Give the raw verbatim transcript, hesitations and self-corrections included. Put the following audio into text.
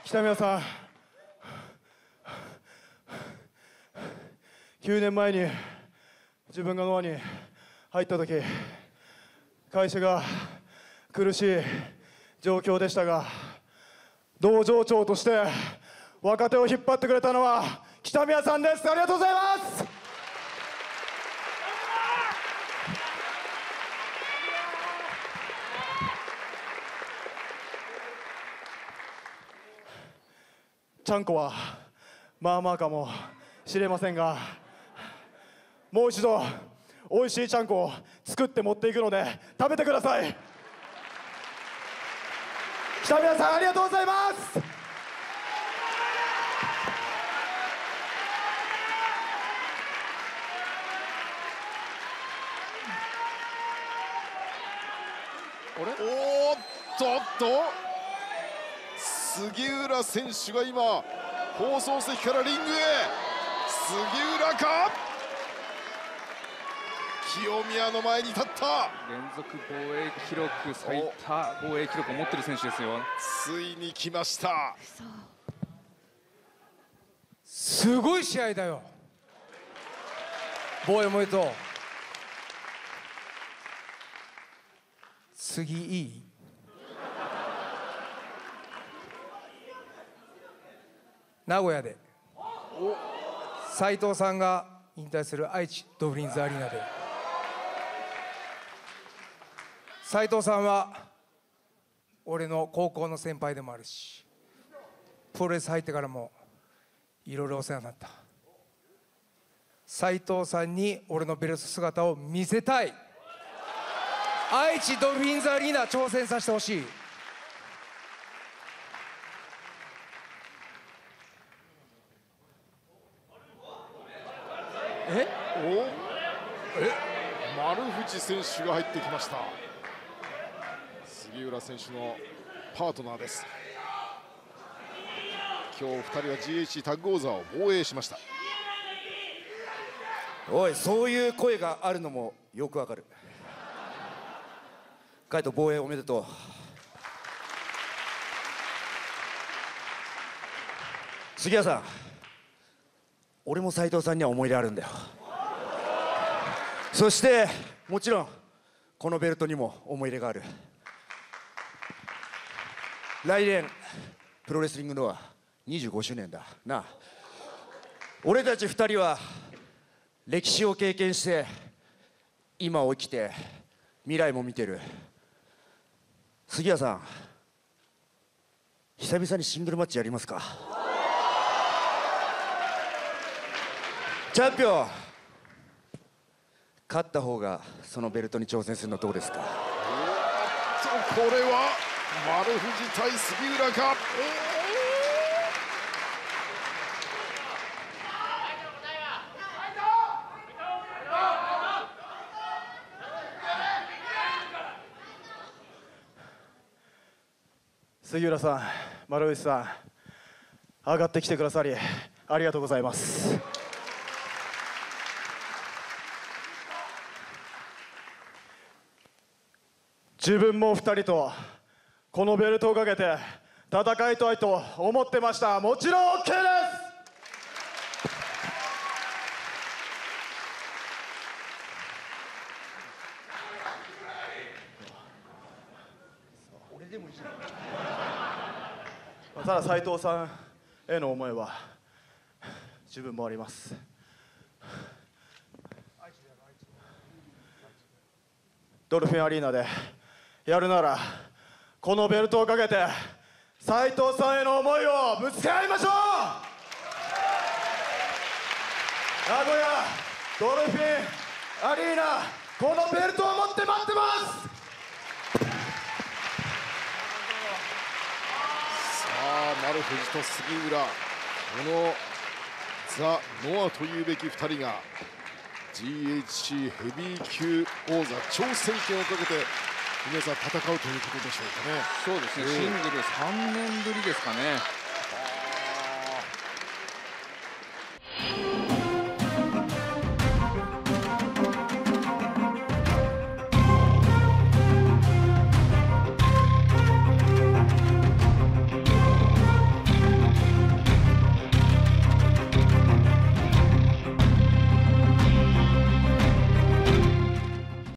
北宮さん、きゅうねんまえに自分がノアに入った時、会社が苦しい状況でしたが、道場長として若手を引っ張ってくれたのは北宮さんです。ありがとうございます。ちゃんこはまあまあかもしれませんが、もう一度おいしいちゃんこを作って持っていくので食べてください。北宮さん、ありがとうございます。 おーっとっと杉浦選手が今放送席からリングへ。杉浦か、清宮の前に立った。 連続防衛記録最多防衛記録を持っている選手ですよ。 ついに来ました。 すごい試合だよ。防衛おめでとう。次いい？名古屋で斉藤さんが引退する愛知ドブリンズアリーナで、斉藤さんは俺の高校の先輩でもあるし、プロレス入ってからもいろいろお世話になった。斉藤さんに俺のベルト姿を見せたい。愛知ドルフィンズアリーナ挑戦させてほしい。えおえ丸藤選手が入ってきました。杉浦選手のパートナーです。今日ふたりは ジーエイチ タッグ王座を防衛しました。 おい、そういう声があるのもよくわかる。海斗、防衛おめでとう。杉谷さん、俺も斉藤さんには思い入れあるんだよ。そしてもちろんこのベルトにも思い入れがある。来年プロレスリングのはにじゅうごしゅうねんだな。俺たちふたりは歴史を経験して今を生きて未来も見てる。杉谷さん、久々にシングルマッチやりますか？チャンピオン、勝った方がそのベルトに挑戦するのどうですか？ おっと、これは丸藤対杉浦か。 杉浦さん、丸藤さん、上がってきてくださりありがとうございます。自分もふたりとこのベルトをかけて戦いたいと思ってました。もちろん オーケー です。ただ斉藤さんへの思いは自分もあります。ドルフィンアリーナでやるならこのベルトをかけて斉藤さんへの思いをぶつけ合いましょう。名古屋ドルフィンアリーナ、このベルトを持って待ってます。 丸藤と杉浦、このザ・ノアというべきふたりが ジーエイチシー ヘビー級王座挑戦権をかけて皆さん戦うということでしょうかね。 そうですね、シングルさんねんぶりですかね。